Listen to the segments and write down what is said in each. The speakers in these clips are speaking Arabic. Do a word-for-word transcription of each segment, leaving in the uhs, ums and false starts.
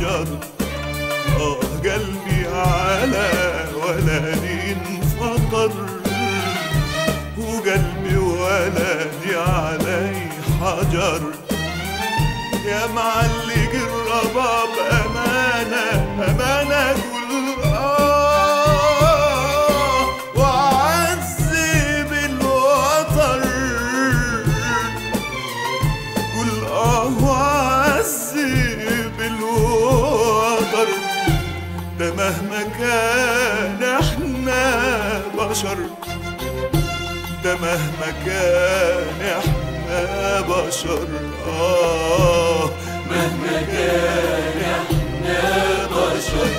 حجر. آه قلبي على ولدي انفطر، وقلبي ولدي علي حجر. يا معلق الرباب أمانة أمانة قول آه وعذب الوتر، قول آه وعذب الوتر. ده مهما كان احنا بشر، ده مهما كان احنا بشر. آه مهما كان احنا بشر.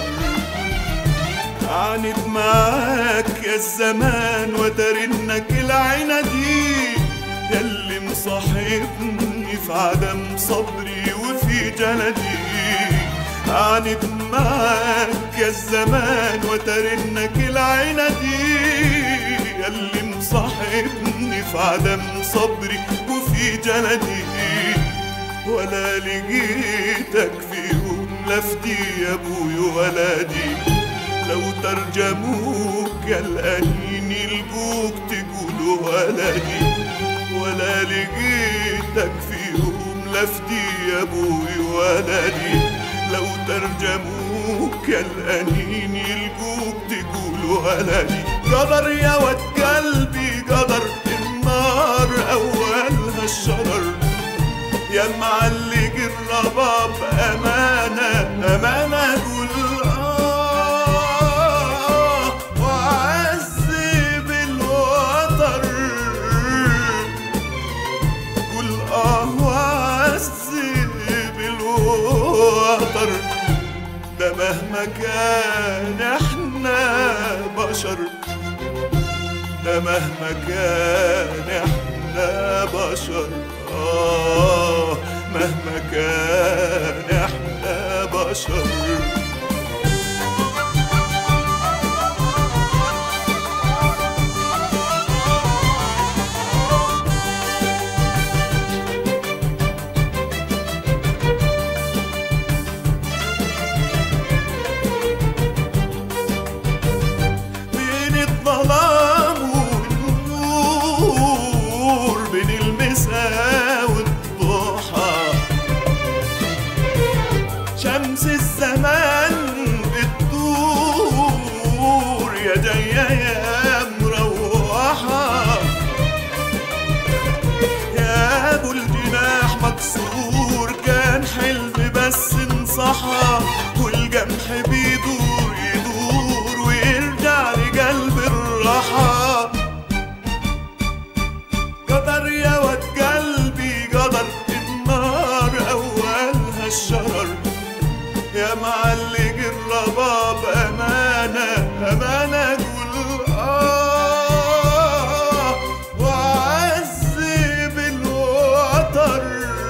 عانيت معاك يا الزمان وترنك العينة دي، ياللي مصاحبني في عدم صبري وفي جلدي. عانيت معاك يا الزمان وترنك العينة دي، ياللي مصاحبني في عدم صبري وفي جلدي. ولا لقيتك في يوم لفتي يا ابوي ولدي، لو ترجموك يا الأنين يلقوك تقولوا ولدي. ولا لقيتك في يوم لفتي يا ابوي ولدي، لو ترجموك يا الأنين يلقوك تقولوا ولدي. قدر يا ود قلبي قدر، النار أولها الشرر. يا معلق الرباب أمانة أمانة قول آه وعذب الوتر، قول آه وعذب الوتر. ده مهما كان احنا بشر، ده مهما كان احنا بشر. آه مهما كان احنا بشر. بين الظلام والنور، بين المساء والضحى، شمس الزمان بتدور يا جاية يا مروحة. يا ابو الجناح مكسور كان حلم بس انصحى، والجمح بيدور يدور ويرجع لقلب الراحة. قدر يا ود قلبي قدر، النار أولها الشرر. يا معلق الرباب أمانة أمانة قول آه وعذب الوتر.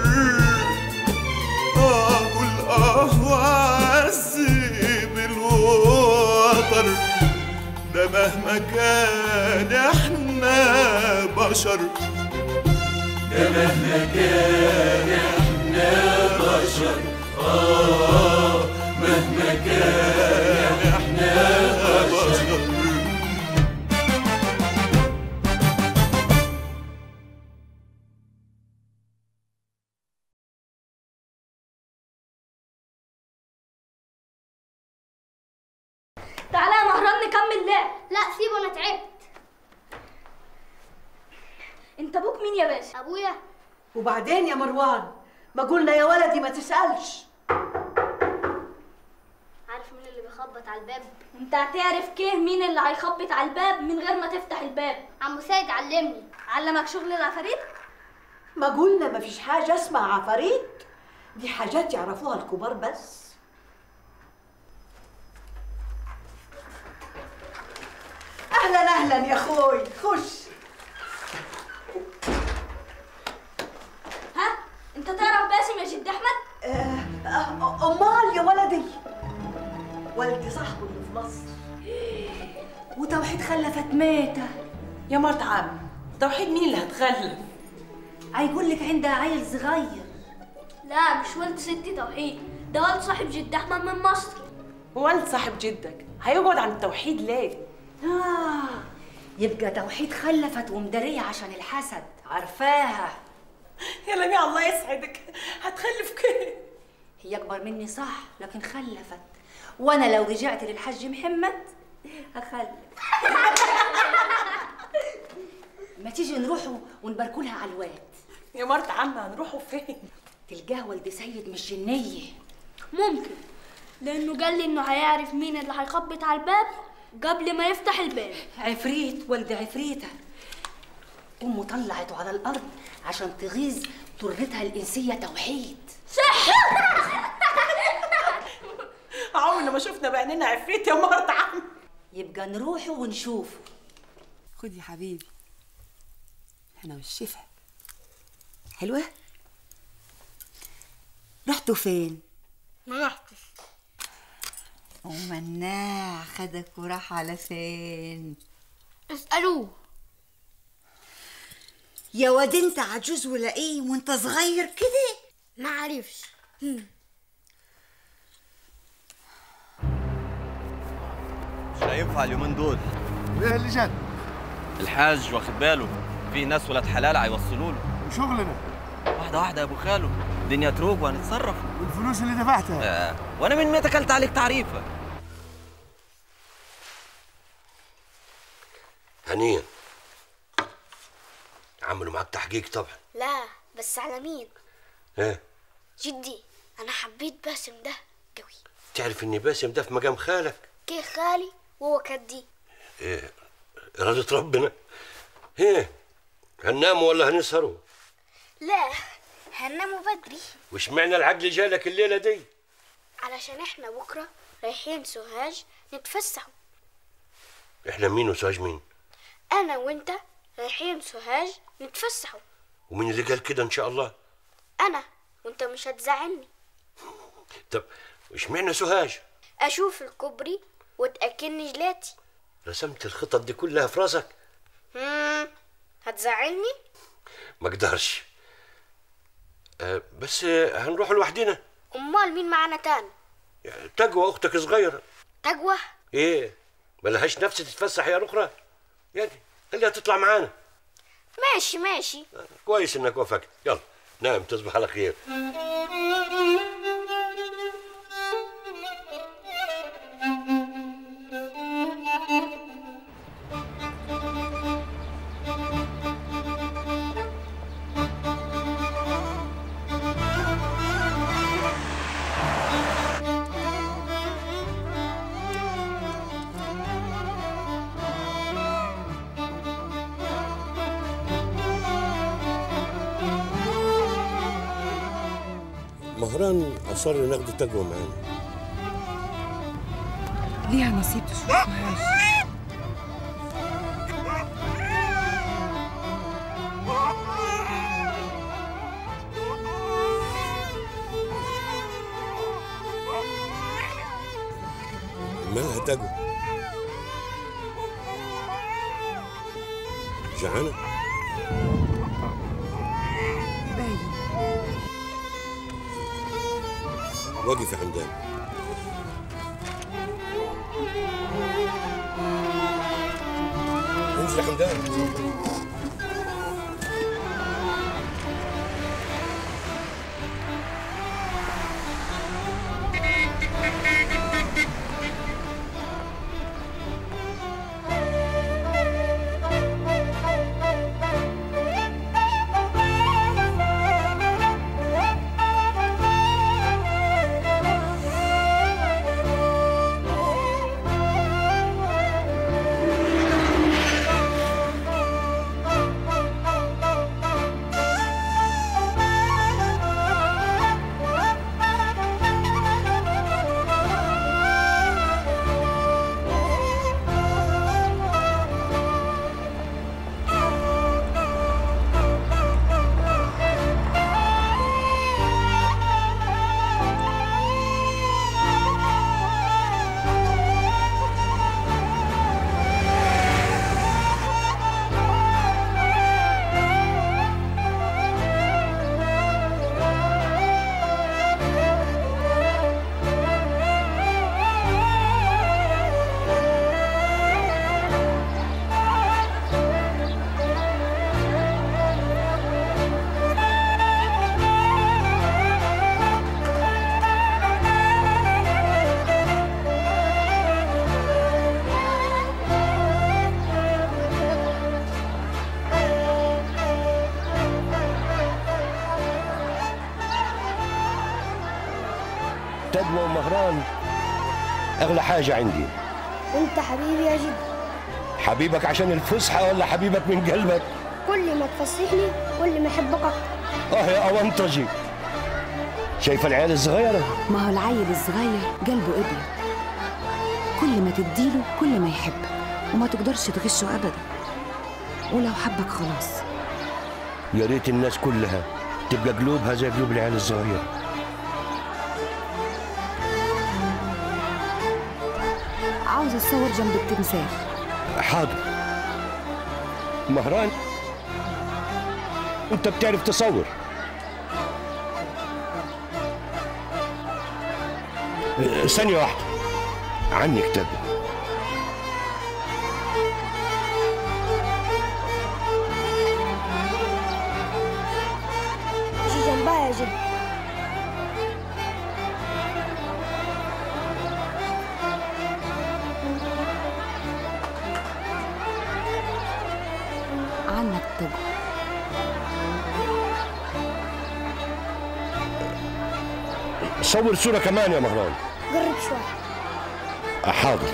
آه قول آه وعذب الوتر. ده مهما كان احنا بشر، ده مهما كان احنا بشر. آه مهما كان احنا بشر. تعالى يا مهران نكمل لعب. لا سيبه انا تعبت. انت ابوك مين يا باشا؟ ابويا. وبعدين يا مروان ما قلنا يا ولدي ما تسألش. عارف مين اللي بيخبط على الباب؟ انت هتعرف كيه مين اللي هيخبط على الباب من غير ما تفتح الباب؟ عمو سيد علمني. علمك شغل العفاريت؟ ما قلنا ما فيش حاجة اسمها عفاريت، دي حاجات يعرفوها الكبار بس. اهلا اهلا يا اخوي، خش. ها انت تعرف باسم يا جد احمد؟ آه آه امال يا ولدي، والدي صاحبه اللي في مصر. وتوحيد خلفت ميتة يا مرت عم. توحيد مين اللي هتخلف؟ هيقول لك عندها عيل صغير. لا مش ولد ستي توحيد، ده ولد صاحب جد احمد من مصر. وولد صاحب جدك هيقعد عن التوحيد ليه؟ آه يبقى توحيد خلفت ومدارية عشان الحسد، عارفاها. يا لميع الله يسعدك، هتخلف كده؟ هي أكبر مني صح لكن خلفت، وأنا لو رجعت للحاج محمد هخلف. ما تيجي نروحوا ونباركوا لها على الواد. يا مرت عمها هنروحوا فين؟ تلقاه ولد سيد مش جنية. ممكن، لانه قال لي انه هيعرف مين اللي هيخبط على الباب قبل ما يفتح الباب. عفريت ولد عفريتة. أمه طلعته على الأرض عشان تغيظ طرتها الإنسية توحيد. صح. عمرنا ما شفنا بعيننا عفريت يا مرت عم. يبقى نروحوا ونشوفوا. خد يا حبيبي، انا والشفا. حلوة؟ رحتوا فين؟ ما رحتش. ومناع خدك وراح على فين؟ اسألوه. يا واد انت عجوز ولا ايه وانت صغير كده؟ ما عرفش. مش هينفع اليومين دول. وايه اللي جد؟ الحاج واخد باله في ناس ولاد حلال هيوصلوا له. وشغلنا؟ واحده واحده يا ابو خالو، الدنيا تروق وهنتصرف. والفلوس اللي دفعتها؟ آه. وانا من متى اكلت عليك تعريفه؟ هنيا. عملوا معاك تحقيق طبعا. لا بس على مين؟ ايه؟ جدي انا حبيت باسم ده قوي. تعرف ان باسم ده في مقام خالك؟ كيف خالي وهو كدي؟ ايه إرادة ربنا. ايه هنناموا ولا هنسهروا؟ لا هنناموا بدري. وش معنى العقل جالك الليلة دي؟ علشان احنا بكرة رايحين سوهاج نتفسحوا. احنا مين وسوهاج مين؟ انا وانت رايحين سوهاج نتفسحوا. ومين اللي قال كده ان شاء الله؟ انا، وانت مش هتزعلني. طب وش معنى سوهاج؟ اشوف الكوبري وتاكلني جلاتي. رسمت الخطط دي كلها في راسك؟ امم هتزعلني؟ ما اقدرش. أه بس هنروح لوحدنا. امال مين معانا تاني؟ تقوى اختك صغيره. تقوى؟ ايه ملهاش نفس تتفسح يا اخرى؟ يعني خليها تطلع معانا. ماشي ماشي. كويس انك وافقت. يلا نام تصبح على خير. مهران أصر ناخد تقوى معانا. ليها نصيب تشوف سوهاج. مالها تقوى؟ جعانة؟ باين. وقف يا حمدان. انزل يا حمدان. ندوة ومهران أغلى حاجة عندي. وانت حبيبي يا جد. حبيبك عشان الفسحة ولا حبيبك من قلبك؟ كل ما تفسحني كل ما احبك اكتر. اه يا أونطجي، شايفة العيال الصغيرة؟ ما هو العيل الصغير قلبه ابيض، كل ما تديله كل ما يحبك وما تقدرش تغشه ابدا، ولو حبك خلاص. يا ريت الناس كلها تبقى قلوبها زي قلوب العيال الصغيرة. عاوز اتصور جنب التمثال. حاضر. مهران انت بتعرف تصور؟ ثانية واحدة عني كتاب. جي جنبها يا جد. عنك تجو. صور صورة كمان يا مهران. جرب شوية. حاضر.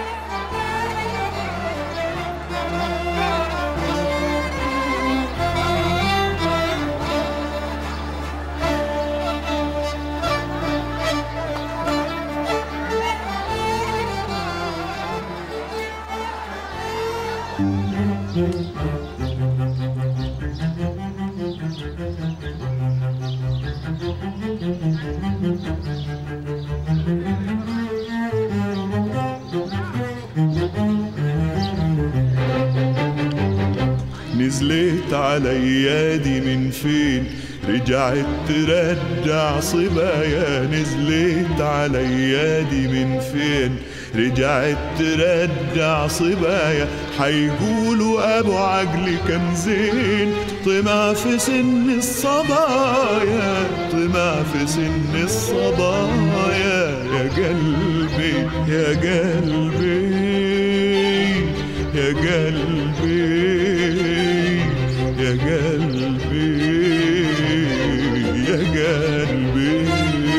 نزلت على ايادي من فين رجعت ترجع صبايا. نزلت على ايادي من فين رجعت ترجع صبايا. حيقولوا ابو عقل كان زين طمع في سن الصبايا. طمع في سن الصبايا. يا قلبي يا قلبي يا قلبي يا قلبي يا قلبي.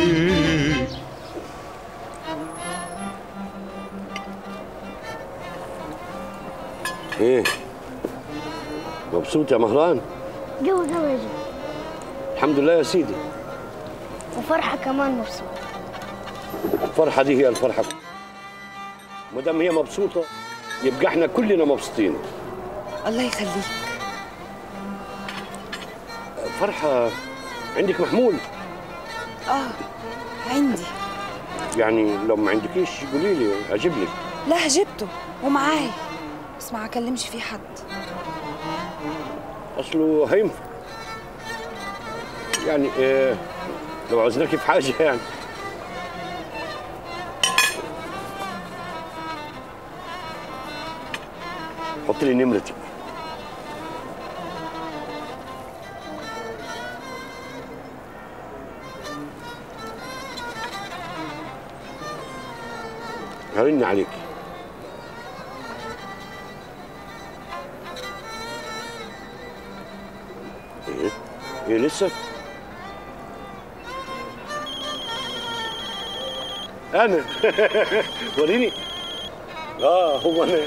ايه مبسوط يا مهران؟ جو جو يا جد. الحمد لله يا سيدي. وفرحة كمان مبسوط. الفرحة دي هي الفرحة. ما دام هي مبسوطة يبقى احنا كلنا مبسوطين. الله يخليك. فرحة عندك محمول؟ اه عندي. يعني لو ما عندكيش قولي لي اجيب لك. لا جبته ومعايا بس ما اكلمش فيه حد. اصله هينفع يعني إيه لو عاوزناكي في حاجة يعني. حط لي نمرتك. هرن عليك. ايه ايه لسه؟ انا وريني. اه هو انا.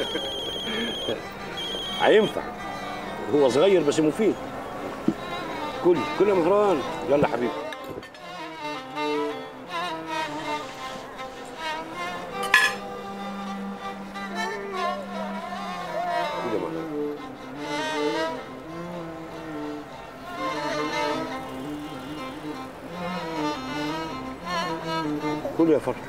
هينفع. هو صغير بس مفيد. كل كل يا مهران. يلا حبيبي. كل يا مهران. كل يا فرح.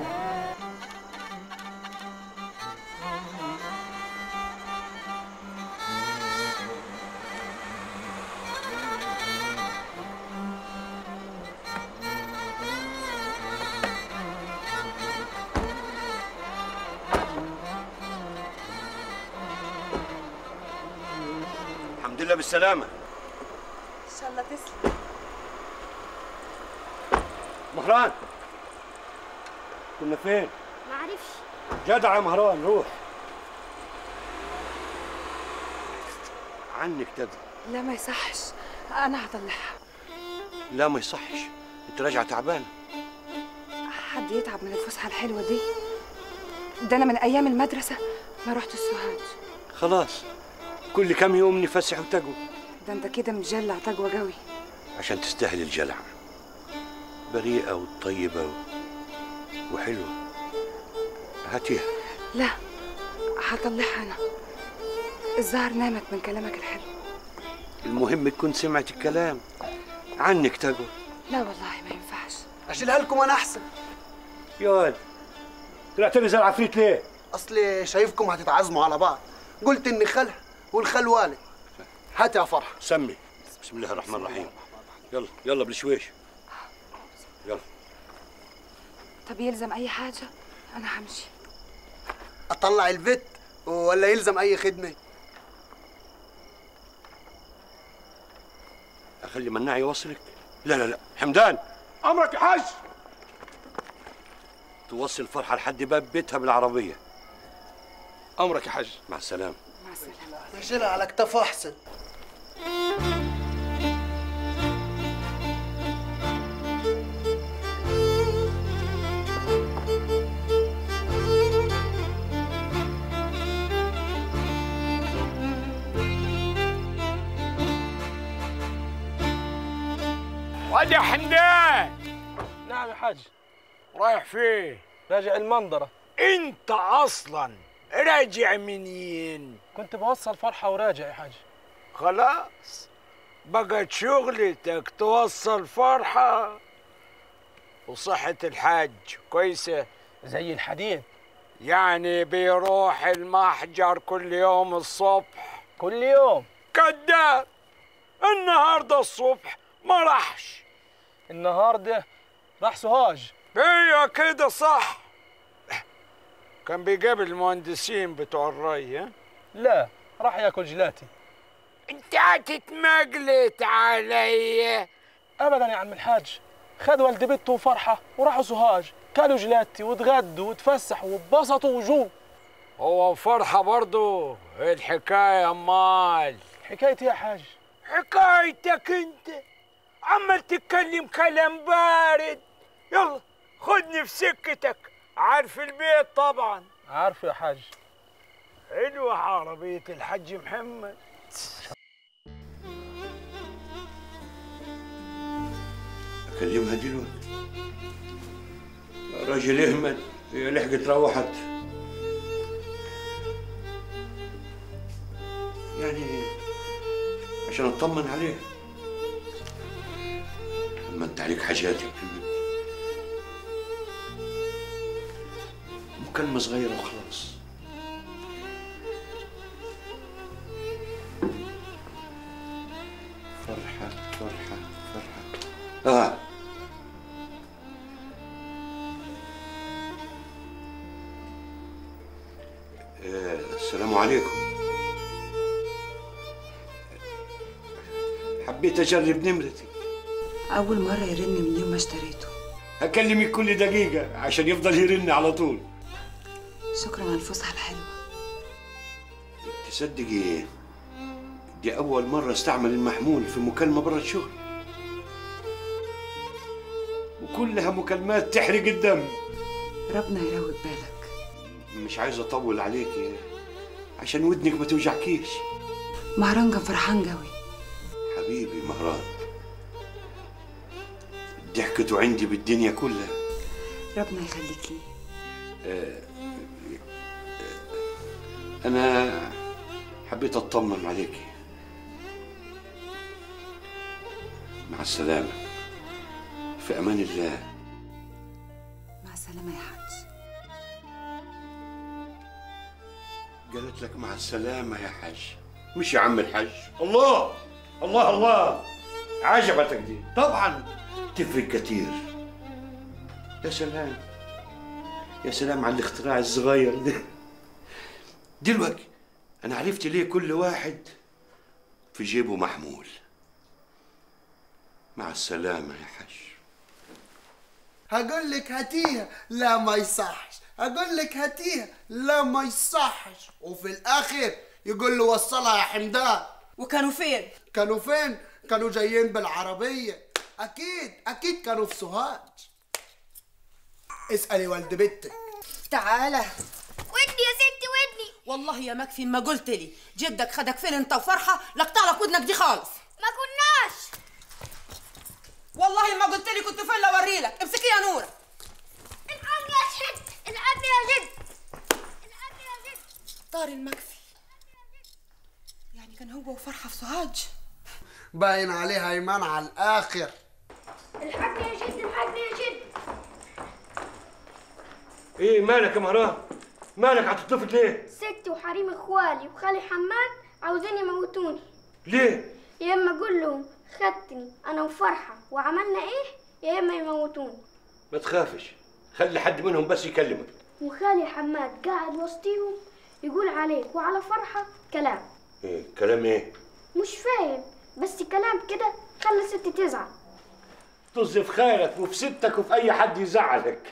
الحمد لله بالسلامة. ان شاء الله تسلم. مهران كنا فين؟ ما عرفش. جدع يا مهران روح. عنك تدري. لا ما يصحش انا هطلعها. لا ما يصحش انت راجعة تعبانة. حد يتعب من الفسحه الحلوه دي؟ ده انا من ايام المدرسه ما رحت السوهاج. خلاص كل كام يوم نفسح وتقوى. ده انت كده مجلع تقوى قوي. عشان تستاهل الجلع، بريئة وطيبة وحلوة. هاتيها. لا هطلعها انا، الزهر نامت من كلامك الحلو. المهم تكون سمعت الكلام عنك تقوى. لا والله ما ينفعش. اشيلها لكم انا احسن. يا ولد طلعت لي زي العفريت ليه؟ اصلي شايفكم هتتعازموا على بعض، قلت اني خالها والخال والد. هات يا فرحه. سمي. بسم الله الرحمن الرحيم. يلا يلا بالشويش. يلا. طب يلزم اي حاجه؟ انا همشي. اطلع الفت ولا يلزم اي خدمه؟ اخلي مناع يوصلك؟ لا لا لا حمدان. امرك يا حاج. توصل فرحه لحد باب بيتها بالعربيه. امرك يا حاج. مع السلامه. مع السلامه. نشيلها على كتافه احسن. واد يا حمدان. نعم يا حاج. رايح فين؟ راجع المنظرة. انت اصلا راجع منين؟ كنت بوصل فرحة وراجع يا حاج. خلاص بقت شغلتك توصل فرحة. وصحة الحاج كويسة؟ زي الحديد. يعني بيروح المحجر كل يوم الصبح؟ كل يوم. كذاب، النهارده الصبح ما راحش. النهارده راح سوهاج. هي كده صح. كان بيقابل المهندسين بتوع الري. ها؟ لا راح ياكل جلاتي. انت هتتمجلت عليا؟ ابدا يا عم الحاج، خد والدي بنته وفرحه وراحوا سوهاج، كلوا جلاتي واتغدوا واتفسحوا واتبسطوا وجو. هو فرحه برضه؟ ايه الحكايه امال؟ حكايتي يا حاج؟ حكايتك انت عمال تتكلم كلام بارد. يلا خدني في سكتك. عارف البيت طبعا. عارفه يا حاج. حلوه عربيه الحاج محمد. اكلمها دلوقتي. راجل اهمل، هي لحقت روحت. يعني عشان اطمن عليه. اما انت عليك حاجاتك مكالمة صغيرة وخلاص. فرحة فرحة فرحة. اه السلام عليكم. حبيت اجرب نمرتي. اول مره يرن من يوم ما اشتريته. هكلمك كل دقيقه عشان يفضل يرن على طول. شكرا على الفسحه الحلوه. تصدقي ايه، دي اول مره استعمل المحمول في مكالمه برا الشغل، وكلها مكالمات تحرق الدم. ربنا يروق بالك. مش عايز اطول عليكي عشان ودنك ما توجعكيش. مهران كان فرحان قوي. حبيبي مهران ضحكته عندي بالدنيا كلها. ربنا يخليك لي. آه انا حبيت اطمن عليكي. مع السلامه، في امان الله. مع السلامه يا حاج. قالت لك مع السلامة يا حاج، مش يا عم الحاج. الله الله الله، عجبتك دي؟ طبعا تفرق كتير. يا سلام يا سلام على الاختراع الصغير ده. دلوقتي أنا عرفت ليه كل واحد في جيبه محمول. مع السلامة يا حاج. هقول لك هاتيها، لا ما يصحش. اقول لك هاتيها، لا ما يصحش. وفي الاخر يقول له وصلها يا حمدان. وكانوا فين؟ كانوا فين؟ كانوا جايين بالعربيه. اكيد اكيد كانوا في سوهاج. اسالي والد بنتك. تعالى ودني يا ستي ودني. والله يا مكفي ما قلت لي جدك خدك فين انت وفرحه لقطع لك ودنك دي خالص. ما كناش. والله ما قلت لي كنت فين لو اوريلك. امسكي يا نوره. الحقني يا جد الحقني يا جد الحقني يا جد. طار المكفي يعني كان هو وفرحه في سوهاج. باين عليها ايمان على الاخر. الحقني يا جد الحقني يا جد. ايه مالك يا مهران؟ مالك هتتلفت ليه؟ ستي وحريم اخوالي وخالي حماد عاوزين يموتوني. ليه؟ يا اما اقول لهم خدتني انا وفرحه وعملنا ايه يا اما يموتوني. ما تخافش، خلي حد منهم بس يكلمك. وخالي حماد قاعد وسطيهم يقول عليك وعلى فرحه كلام. ايه كلام ايه؟ مش فاهم بس كلام كده خلى ستي تزعل. طز في خيرك وفي ستك وفي اي حد يزعلك.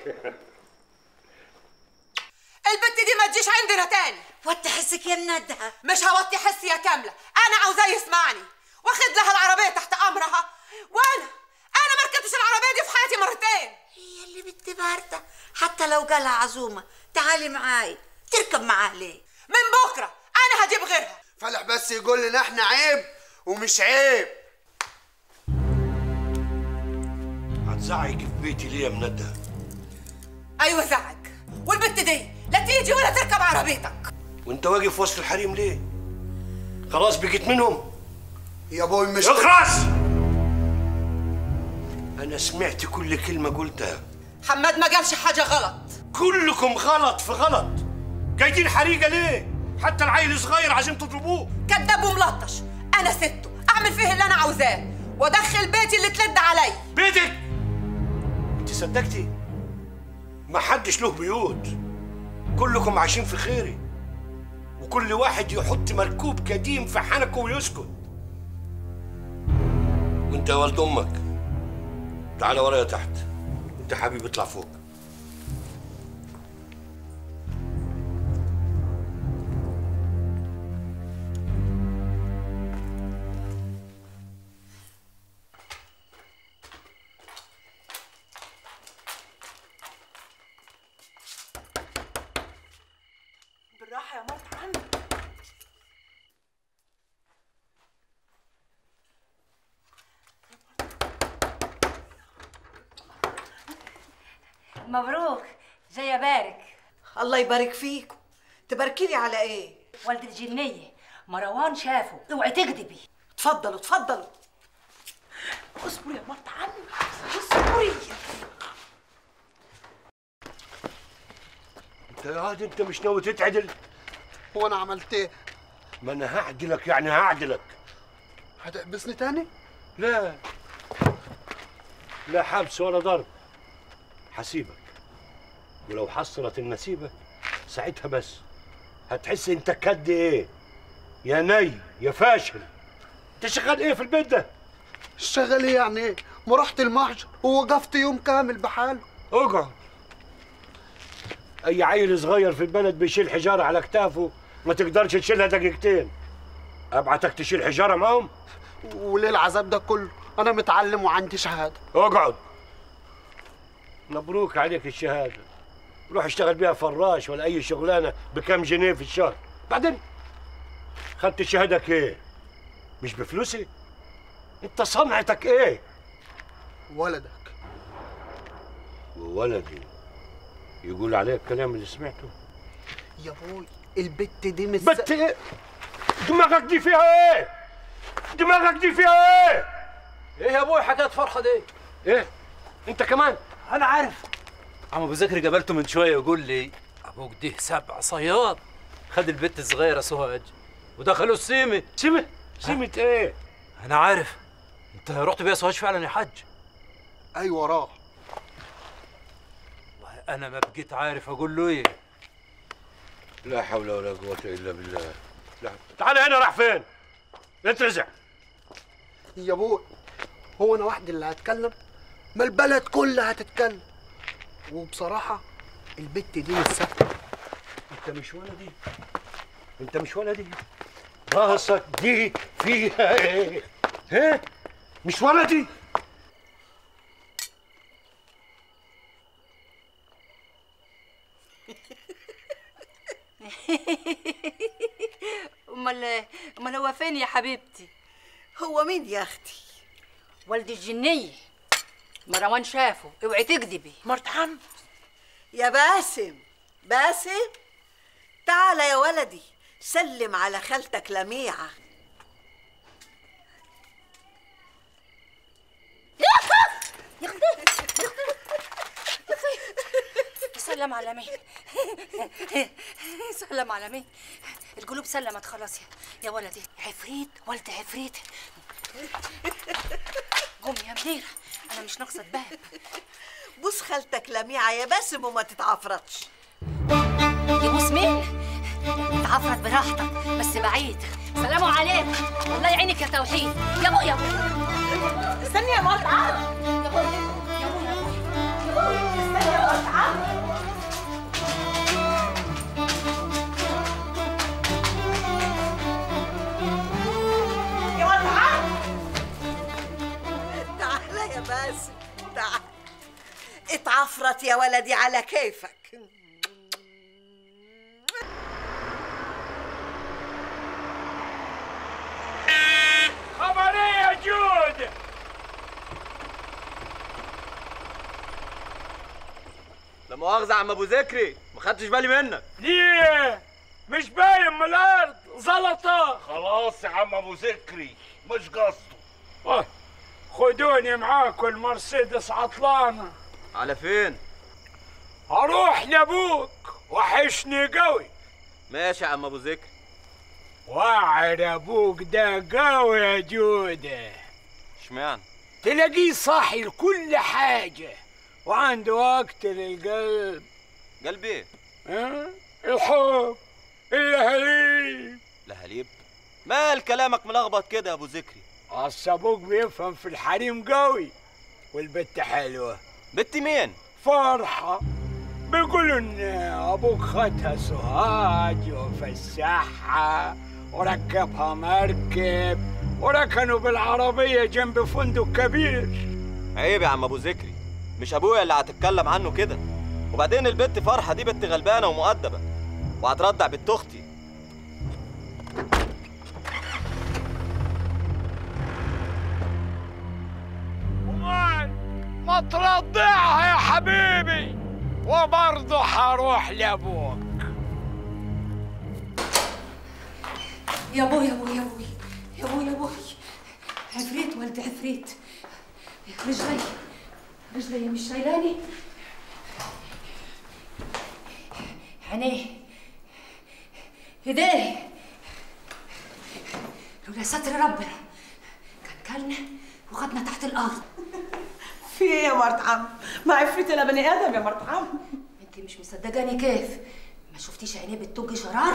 البت دي ما تجيش عندنا تاني. وطي حسك يا مندها. مش هوطي حسي يا كامله، انا عاوزاه يسمعني واخد لها العربيه تحت امرها. وانا انا ما ركبتش العربيه دي في حياتي مرتين. هي اللي بنت بارده حتى لو قالها عزومه تعالي معاي تركب معاه ليه؟ من بكره انا هجيب غيرها. فلح بس يقول لنا احنا عيب ومش عيب. هتزعقي في بيتي ليه يا مندها؟ ايوه زعق. والبت دي لا تيجي ولا تركب عربيتك. وانت واقف وسط الحريم ليه؟ خلاص بقيت منهم؟ يا ابوي مش اخرس! انا سمعت كل كلمه قلتها. حماد ما قالش حاجه غلط. كلكم غلط في غلط. جايين حريقه ليه؟ حتى العيل صغير عايزين تضربوه. كذاب وملطش. انا سته اعمل فيه اللي انا عاوزاه وادخل بيتي اللي تلد علي. بيتك؟ انت صدقتي؟ ما حدش له بيوت، كلكم عايشين في خيري، وكل واحد يحط مركوب قديم في حنكه ويسكت. وانت يا ولد امك تعالى ورايا تحت. انت حبيبي اطلع فوق. بالراحه يا مرت عمي. مبروك جايه بارك. الله يبارك فيكم. تباركي لي على ايه؟ والد الجنيه مروان شافه. اوعي تكذبي. اتفضلوا اتفضلوا. اصبري يا مرت عمي اصبري. انت يا هادي انت مش ناوي تتعدل؟ هو انا عملت ايه؟ ما انا هعدلك يعني هعدلك. هتحبسني تاني؟ لا لا حبس ولا ضرب، هسيبك. ولو حصلت النسيبة ساعتها بس هتحس انت كد ايه. يا ني يا فاشل. انت شغال ايه في البيت ده؟ شغال ايه يعني ايه؟ ما رحت المحجر ووقفت يوم كامل بحاله. اقعد. اي عيل صغير في البلد بيشيل حجارة على كتافه ما تقدرش تشيلها دقيقتين. ابعتك تشيل حجارة معهم؟ وليه العذاب ده كله؟ انا متعلم وعندي شهادة. اقعد. مبروك عليك الشهادة. روح اشتغل بيها فراش ولا اي شغلانة بكم جنيه في الشهر. بعدين خدت شهادك ايه؟ مش بفلوسي؟ انت صنعتك ايه؟ ولدك. وولدي يقول عليك الكلام اللي سمعته؟ يا ابوي البت دي مش بت ايه؟ دماغك دي فيها ايه؟ دماغك دي فيها ايه؟ ايه يا ابوي حكايه فرحه دي؟ ايه؟ انت كمان؟ انا عارف. عم ابو زكري قابلته من شويه يقول لي ابوك ده سبع صياد خد البت الصغيره سوهاج ودخلوا السيمه. سيمه؟ سيمه ايه؟ انا عارف. انت رحت بيها سوهاج فعلا يا حاج؟ ايوه راح. والله انا ما بقيت عارف اقول له ايه. لا حول ولا قوه الا بالله. لا تعال هنا. راح فين؟ اترزع. يا ابوي هو انا وحدي اللي هتكلم؟ ما البلد كلها هتتكلم. وبصراحه البت دي مش سهله. انت مش ولدي. انت مش ولدي. راسك دي فيها ايه؟ ها؟ مش ولدي. امال امال هو فين يا حبيبتي؟ هو مين يا اختي؟ والد الجنيه مروان شافه، اوعي تكذبي. مرت عم يا باسم، باسم تعال يا ولدي سلم على خالتك لميعة. يا اختي يا اختي سلم على مين؟ سلم على مين؟ القلوب سلمت خلاص يا يا ولدي. عفريت ولد عفريت. قوم يا منيرة، أنا مش ناقصة باب. بوس خالتك لميعة يا باسم وما تتعفرتش. يبوس مين؟ اتعفرت براحتك بس بعيد. سلام عليك، الله يعينك يا توحيد. يا ابو يا ابو استني يا مرت عم. يا ابو يا ابو يا ابو استني يا مرت عم. يا مرت عم تعال يا باسم تعال اتعفرت يا ولدي على كيفك. خبر ايه يا جود؟ لا مؤاخذة يا عم ابو ذكري، ما خدتش بالي منك. ليه؟ مش باين من الارض زلطة. خلاص يا عم ابو ذكري مش قصده. اه خدوني معاكم المرسيدس عطلانة. على فين؟ اروح لابوك وحشني قوي. ماشي يا عم ابو ذكري. واعر ابوك ده قوي يا جودة. اشمعنى؟ تلاقيه صاحي لكل حاجة وعنده وقت للقلب. قلب ايه؟ ها؟ الحب، اللهاليب. لهاليب؟ مال كلامك ملخبط كده يا ابو ذكري؟ اصل ابوك بيفهم في الحريم قوي. والبت حلوة. بت مين؟ فرحة. بيقولوا ان ابوك خدها سوهاج وفسحها وركبها مركب وركنوا بالعربية جنب فندق كبير. عيب يا عم ابو ذكري، مش ابويا اللي هتتكلم عنه كده. وبعدين البت فرحة دي بنت غلبانة ومؤدبة وهتردع بنت اختي. ما ترضعها يا حبيبي وبرضه حروح لابوك. يا ابوي يا ابوي يا ابوي يا ابوي يا ابوي عفريت ولد عفريت. رجلي رجلي مش شايلاني. عينيه ايديه لولا ستر ربنا كان كلنا وخدنا تحت الارض. في ايه يا مرت عم؟ ما عفريت الا بني ادم يا مرت عم. انت مش مصدقاني كيف؟ ما شفتيش عينيه بتطج شرار؟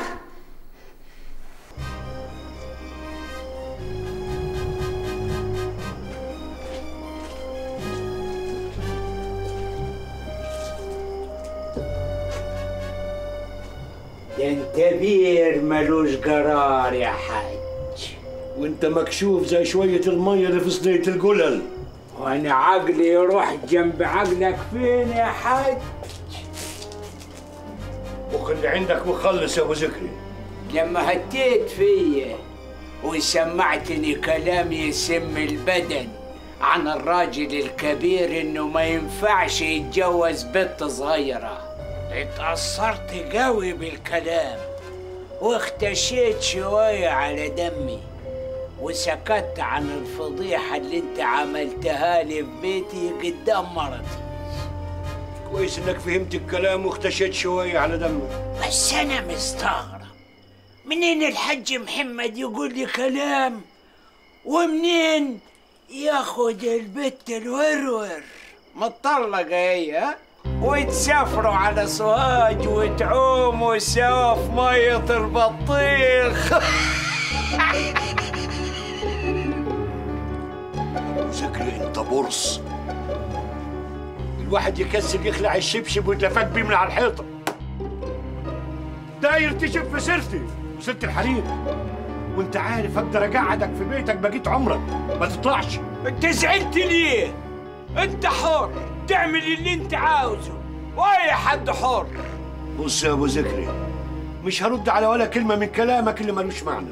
ده انت بير ملوش قرار يا حاج. وانت مكشوف زي شوية المية اللي في صينية الجلل. وانا عقلي يروح جنب عقلك فين يا حاج؟ وخلي عندك مخلص يا ابو ذكري. لما هتيت فيا وسمعتني كلام يسم البدن عن الراجل الكبير انه ما ينفعش يتجوز بنت صغيره، اتأثرت قوي بالكلام واختشيت شويه على دمي وسكت عن الفضيحه اللي انت عملتها لي في بيتي قدام مرتي. كويس انك فهمت الكلام واختشيت شويه على دمك. بس انا مستغرب منين الحاج محمد يقول لي كلام ومنين ياخد البت الورور مطلقه هي ها وتسافروا على سوهاج وتعوموا سوا في ميه البطيخ. ذكري انت برص. الواحد يكسل يخلع الشبشب ويتلفت بيه من على الحيطه. داير تشوف في سيرتي وسيره الحريم، وانت عارف اقدر اقعدك في بيتك بقيت عمرك ما تطلعش. انت زعلت ليه؟ انت حر تعمل اللي انت عاوزه واي حد حر. بص يا ابو ذكري، مش هرد على ولا كلمه من كلامك اللي ملوش معنى،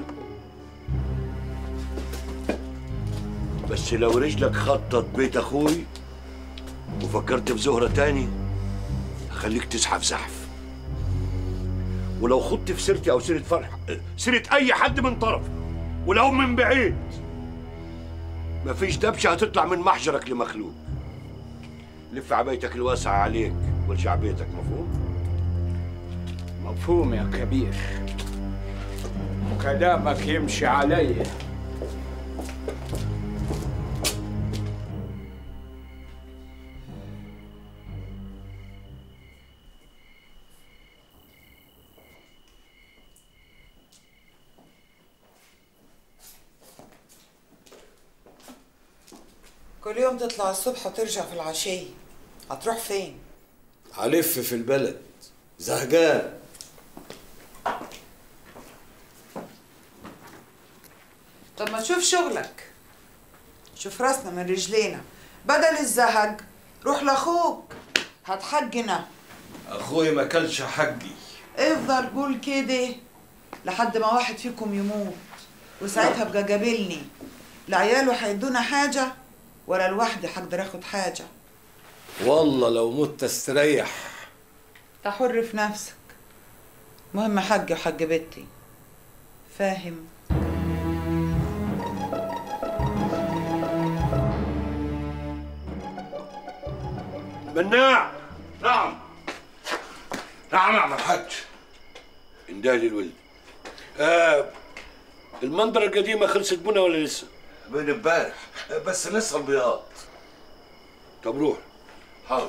بس لو رجلك خطت بيت اخوي وفكرت في زهره تاني هخليك تزحف زحف. ولو خضت في سيرتي او سيره فرحه، سيره اي حد من طرفي ولو من بعيد، مفيش دبشه هتطلع من محجرك لمخلوق. لف عبايتك الواسعه عليك وارجع بيتك. مفهوم؟ مفهوم يا كبير، كلامك يمشي عليا. كل يوم تطلع الصبح وترجع في العشية، هتروح فين؟ هلف في البلد، زهقان. طب ما تشوف شغلك، شوف راسنا من رجلينا، بدل الزهق روح لاخوك هتحجنا. اخوي ما كلش حقي. افضل قول كده لحد ما واحد فيكم يموت، وساعتها بقى قابلني، لا عياله هيدونا حاجة ولا لوحدي هقدر اخد حاجة. والله لو مت استريح. انت حر في نفسك، مهم حقي وحق بنتي، فاهم؟ مناع. نعم نعم يا عم الحاج. اندهلي الولد. آه المنظرة القديمة خلصت بنا ولا لسه؟ من امبارح بس لسه البياض. طب روح. حاضر.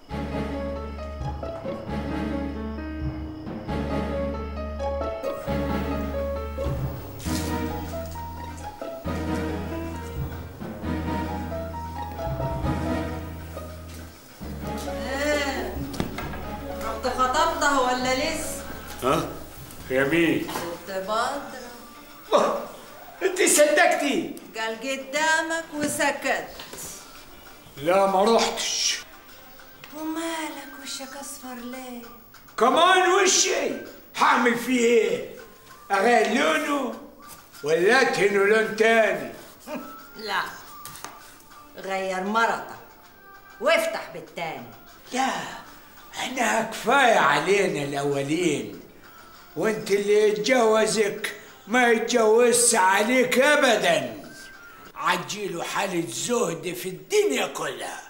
رحت خطبتها ولا لسه؟ ها؟ يا مين؟ ست بدرة. انت صدقتي؟ قال قدامك وسكت. لا ما رحتش. ومالك وشك اصفر ليه؟ كمان وشي هعمل فيه ايه؟ اغير لونه ولا ادهنه لون تاني؟ لا، غير مرتك وافتح بالتاني. لا احنا كفايه علينا الاولين، وانت اللي يتجوزك ما يتجوزش عليك ابدا. عجيله حالة زهد في الدنيا كلها.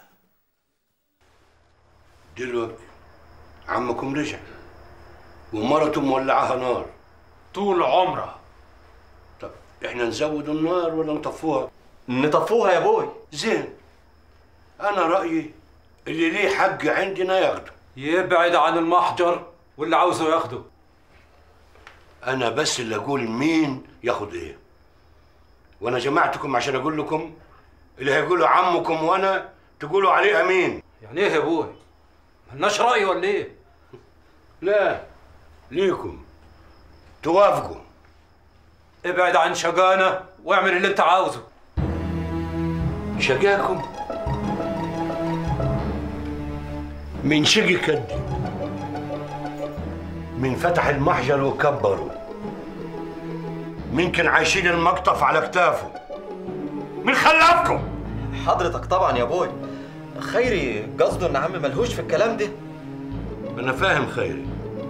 دلوقتي عمكم رجع ومرته مولعاها نار طول عمرها. طب احنا نزود النار ولا نطفوها؟ نطفوها يا بوي. زين، انا رايي اللي ليه حق عندنا ياخده. يبعد عن المحجر واللي عاوزه ياخده. انا بس اللي اقول مين ياخد ايه، وانا جمعتكم عشان اقول لكم اللي هيقولوا عمكم وانا تقولوا عليه امين. يعني ايه يا ابوي؟ ملناش راي ولا ايه؟ لا ليكم توافقوا. ابعد عن شقانا واعمل اللي انت عاوزه. شقاكم من شقي كدي، من فتح المحجر وكبروا، من كان عايشين المقطف على كتافه، من خلفكم. حضرتك طبعا يا ابوي. خيري قصده ان عم ملهوش في الكلام ده. انا فاهم خيري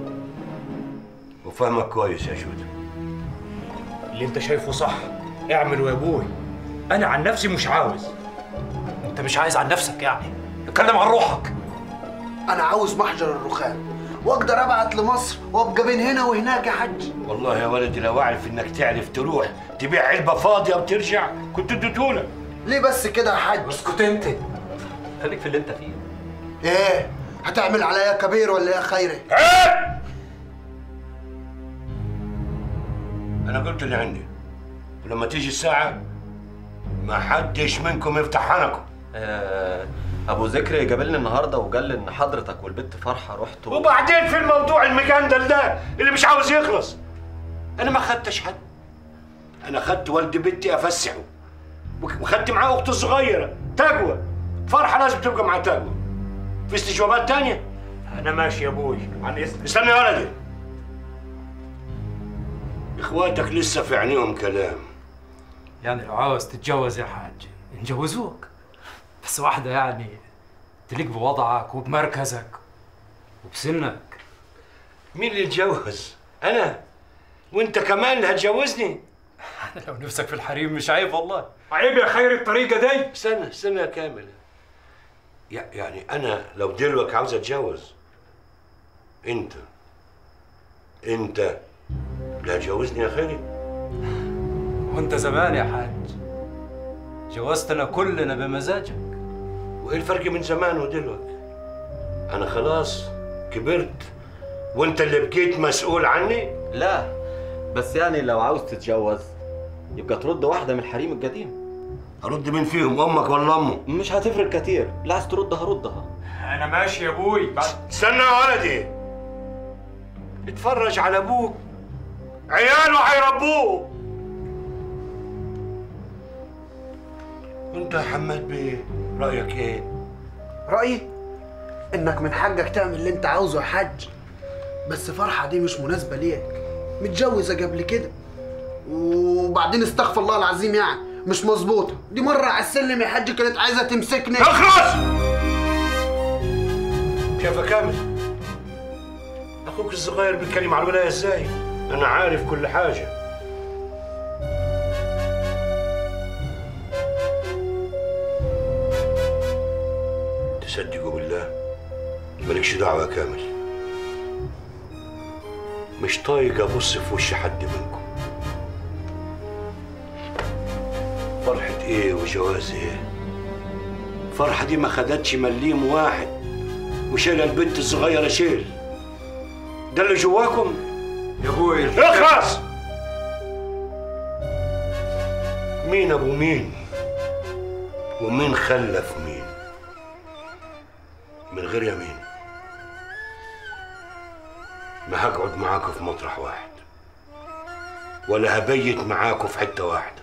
وفاهمك كويس يا جودة. اللي انت شايفه صح اعمله يا ابوي، انا عن نفسي مش عاوز. انت مش عايز عن نفسك يعني؟ اتكلم عن روحك. انا عاوز محجر الرخام واقدر ابعت لمصر وابقى بين هنا وهناك يا حاج. والله يا ولدي لو اعرف انك تعرف تروح تبيع علبه فاضيه وترجع كنت اديتهولك. ليه بس كده يا حاج؟ اسكت انت، خليك في اللي انت فيه. ايه هتعمل عليا كبير ولا يا خيري؟ عيب! انا قلت اللي عندي، ولما تيجي الساعه ما حدش منكم يفتح حنكم. آه ابو ذكري جابلني النهارده وقال لي ان حضرتك والبت فرحه رحتوا. وبعدين في الموضوع المجندل ده اللي مش عاوز يخلص، انا ما خدتش حد، انا خدت والد بنتي افسحه وخدت معاه اختي الصغيره تقوى. فرحه لازم تبقى مع تقوى. في استجوابات تانية؟ انا ماشي يا ابوي عن اذنك. استنى يا ولدي. اخواتك لسه في عينيهم كلام. يعني لو عاوز تتجوز يا حاج نجوزوك، بس واحدة يعني تليق بوضعك وبمركزك وبسنك. مين اللي يتجوز؟ أنا؟ وأنت كمان اللي هتجوزني؟ أنا لو نفسك في الحريم مش عيب والله. عيب يا خير الطريقة دي. استنى استنى يا كامل. يعني أنا لو دلوقتي عاوز أتجوز، أنت أنت اللي هتجوزني يا خيري؟ وأنت زمان يا حاج جوزتنا كلنا بمزاجك. وإيه الفرق من زمان ودلوقتي؟ أنا خلاص كبرت وأنت اللي بقيت مسؤول عني؟ لا بس يعني لو عاوز تتجوز يبقى ترد واحدة من الحريم القديم. أرد مين فيهم، أمك ولا أمه؟ مش هتفرق كتير، لا عايز تردها ردها. أنا ماشي يا أبوي. بعد استنى يا ولدي. اتفرج على أبوك، عياله هيربوه. وأنت يا حماد بيه رأيك إيه؟ رأيي إنك من حقك تعمل اللي أنت عاوزه يا حاج، بس فرحة دي مش مناسبة ليك. متجوزة قبل كده، وبعدين استغفر الله العظيم يعني مش مظبوطة. دي مرة على السلم يا حاج كانت عايزة تمسكني. اخلص! شايف يا كامل؟ أخوك الصغير بيتكلم على الولاية إزاي؟ أنا عارف كل حاجة. تصدقوا بالله مالكش دعوة يا كامل. مش طايق أبص في وش حد منكم. فرحة إيه وجواز إيه؟ فرحة دي ما خدتش مليم واحد وشايلة البنت الصغيرة شيل. ده اللي جواكم؟ يا ابوي اخلص! مين أبو مين؟ ومين خلف مين؟ من غير يمين ما هقعد معاكم في مطرح واحد، ولا هبيت معاكم في حتة واحدة،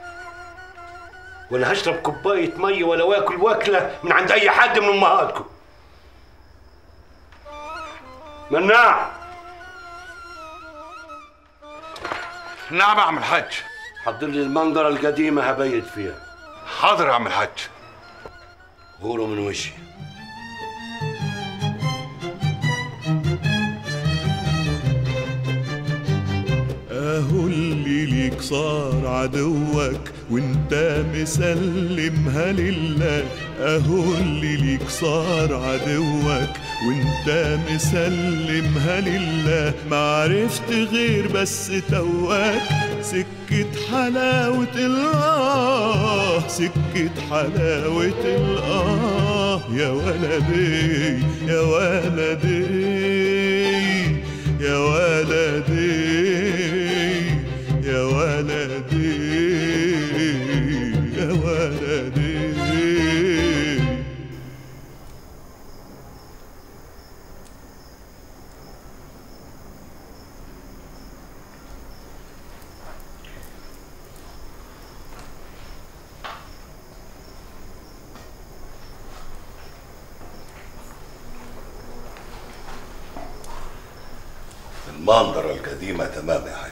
ولا هشرب كوباية مية، ولا واكل واكلة من عند أي حد من أمهاتكم. مناع. نعم يا عم الحاج. حضر لي المنظرة القديمة هبيت فيها. حاضر يا عم الحاج. غوروا من وشي. اهو اللي ليك صار عدوك وانت مسلمها لله. اهو اللي ليك صار عدوك وانت مسلمها لله. معرفت غير بس تواك سكة حلاوة الآه، سكة حلاوة الآه. يا ولدي يا ولدي يا ولدي يا ولدي يا ولدي. المنظرة القديمة تمام يا حاج.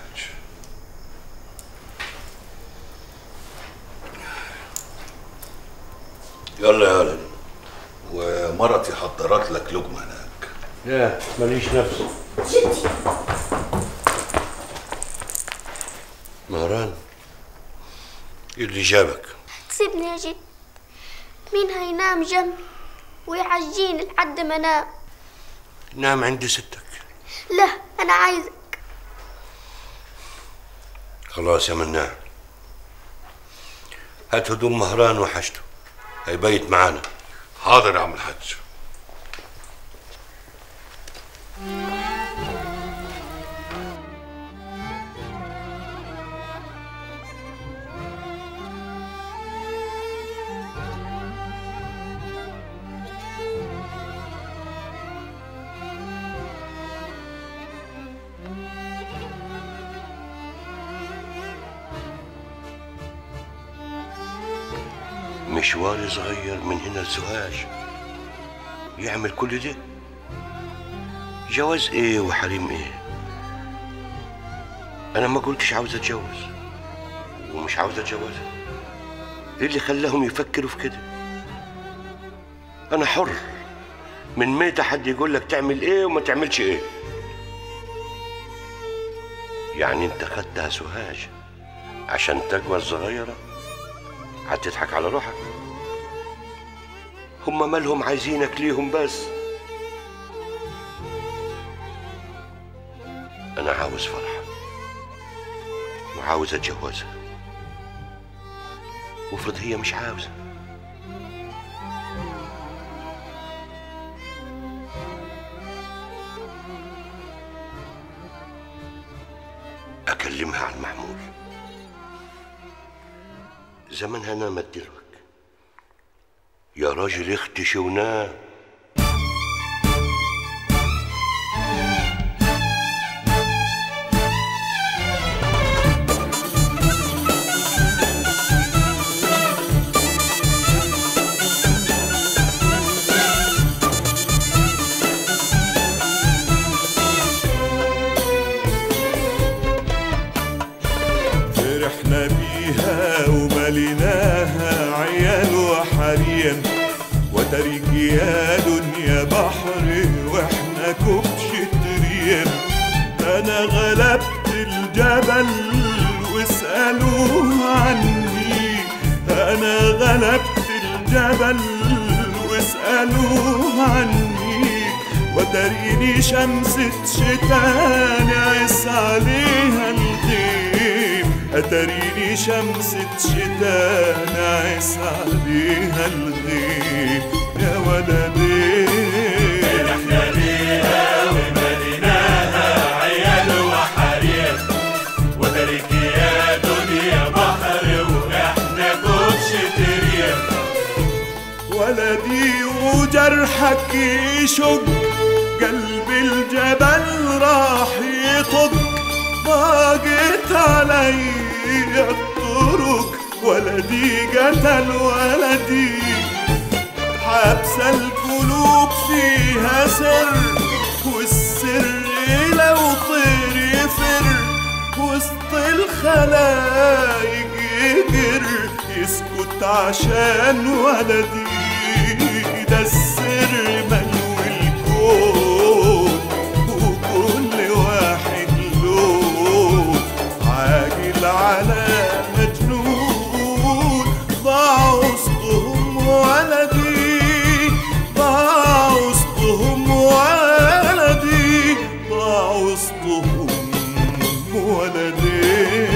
يلا يا ولد، ومرتي حضرت لك لقمة هناك. لا ماليش نفس. مهران ايه اللي جابك؟ سيبني يا جد، مين هينام جنبي ويعجيني لحد ما انام؟ نام عند ستك. لا انا عايزك. خلاص يا مناع، هات هدوم مهران وحشته هيبيت معانا. حاضر يا عم الحاج. مشوار صغير من هنا لسوهاج يعمل كل ده؟ جواز ايه وحريم ايه؟ انا ما قلتش عاوز اتجوز ومش عاوز اتجوزها. ايه اللي خلاهم يفكروا في كده؟ انا حر، من متى حد يقول لك تعمل ايه وما تعملش ايه؟ يعني انت خدتها سوهاج عشان تقوى الصغيرة؟ هتضحك على روحك. هما مالهم عايزينك ليهم بس. انا عاوز فرحة وعاوز اتجوزها، وافرض هي مش عاوزة. اكلمها عن محمول، زمنها نامت دلوك. يا راجل اختشي ونام. فرحنا بيها ومليناها عيال وحريم، وترك يا دنيا بحر واحنا كبشة ريم. انا غلبت الجبل واسألوه عني، انا غلبت الجبل واسألوه عني. وتريني شمسة شتاء نعس عليها الغيم، أتريني شمسة شتاء نعس عليها الغيم. يا ولدي فرحنا بيها ومليناها عيال وحريم، وترك يا دنيا بحر واحنا كبشة ريم. ولدي وجرحك يشق، قلب الجبل راح يطق. ضاقت علي الطرق، ولدي قتل ولدي. حبس القلوب فيها سر، والسر لو طير يفر وسط الخلايق يجر. يسكت عشان ولدي، ده السر ملو الكون وكل واحد له عاجل على مجنون. ضاع وسطهم ولدي، ضاع وسطهم ولدي، ضاع وسطهم ولدي.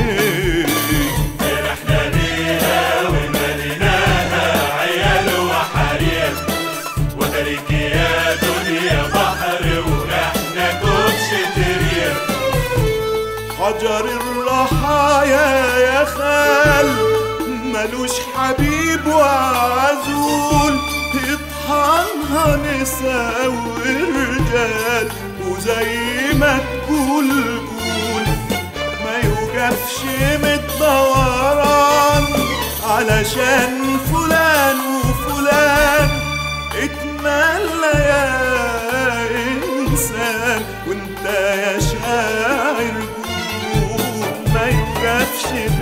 فرحنا بيها ومليناها عيال وحريم، وترك يا دنيا بحر واحنا كبشة ريم. حجر الرحايا يا خال ملوش حبيب وعزول. يطحنها نسا ورجال، وزي ما تقول قول. ما يوقفش متدوران علشان فلان وفلان. اتملى يا انسان وانت يا شاعر قول. ما يوقفش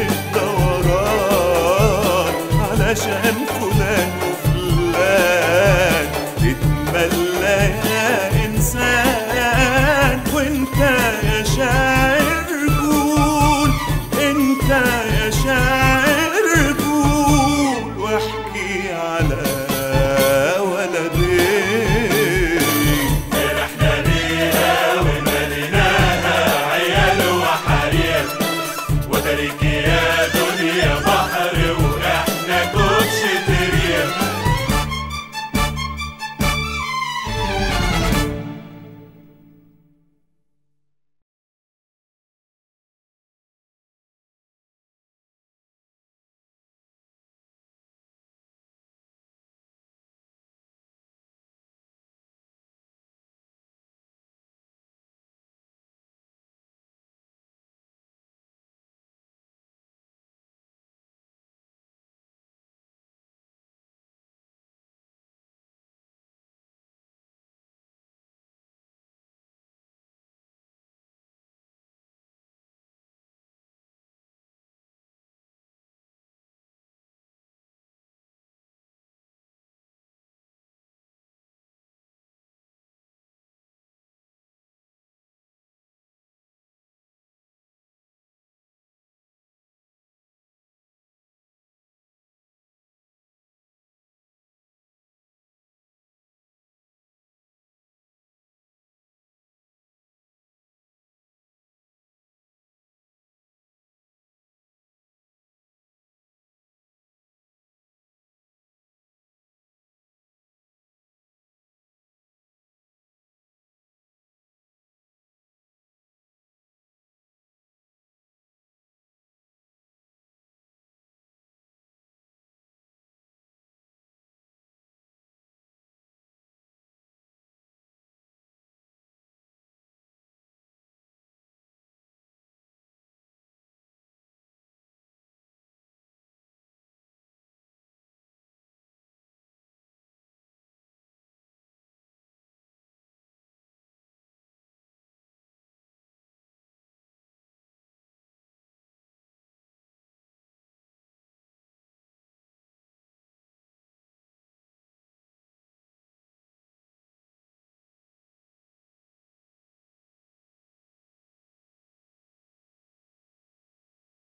بالدوران علشان فلان وفلان. اتملى يا انسان وانت يا شاعر